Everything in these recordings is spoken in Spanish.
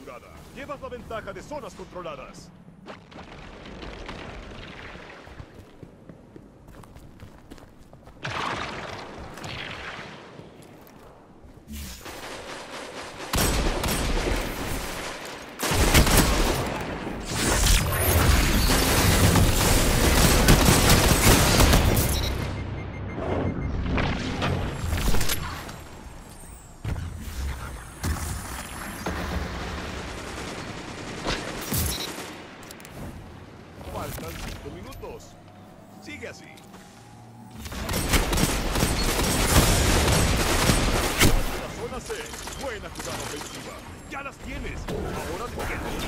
jugada. Llevas la ventaja de zonas controladas. Faltan 5 minutos. Sigue así. La zona C. Buena jugada ofensiva. ¡Ya las tienes! Ahora tienes.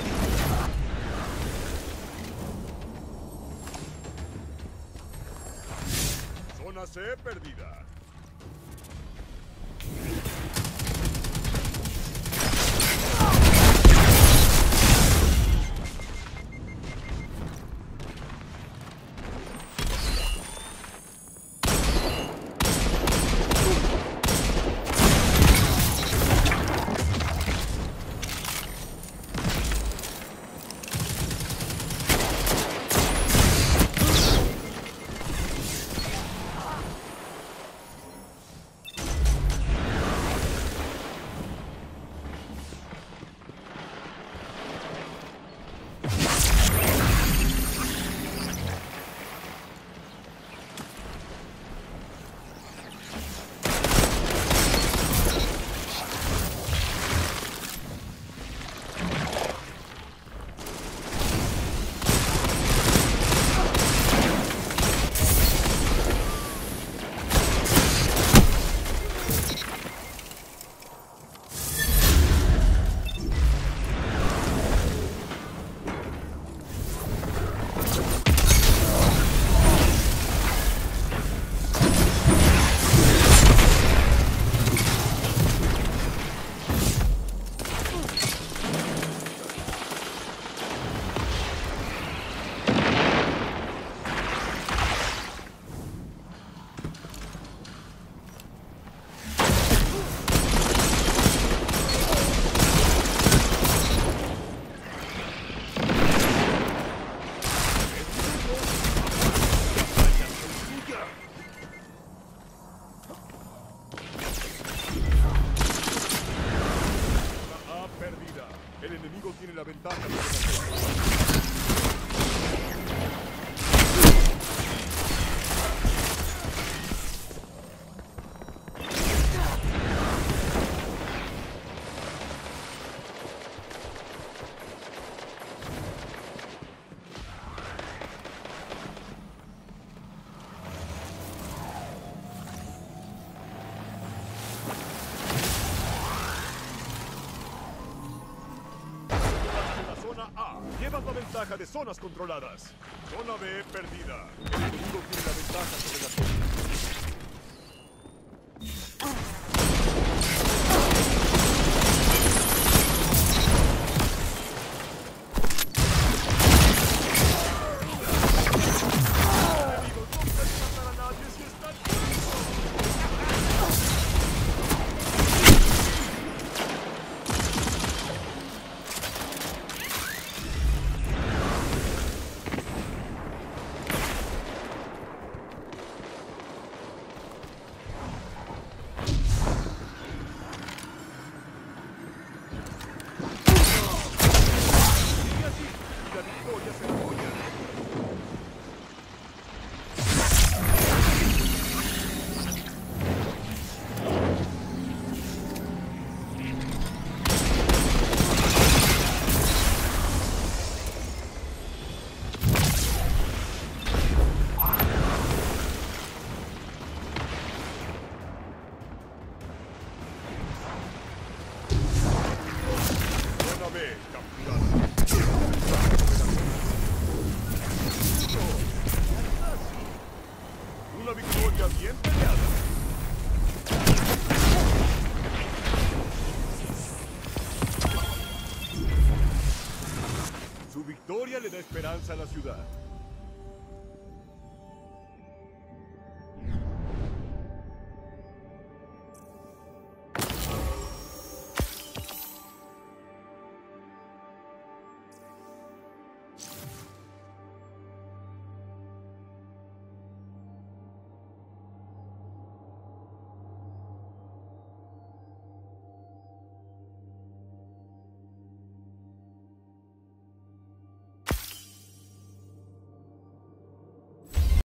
Zona C perdida. El enemigo tiene la ventaja. Llevas la ventaja de zonas controladas. Zona B perdida. El enemigo tiene la ventaja sobre la zona. Una victoria bien peleada. Su victoria le da esperanza a la ciudad.